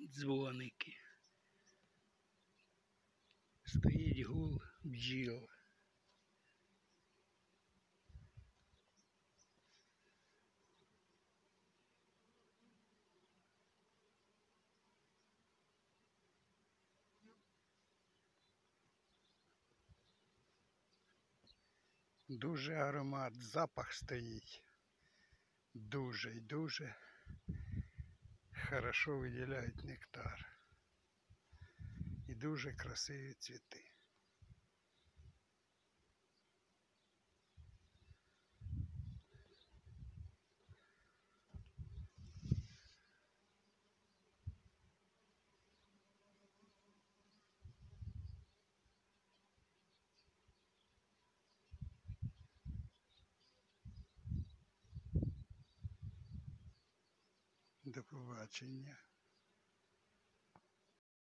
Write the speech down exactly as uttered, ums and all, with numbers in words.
дзвоники. Стоїть гул бджіл. Дуже аромат, запах стоїть. Дуже і дуже хорошо виділяють нектар. І дуже красиві цвіти. До побачення.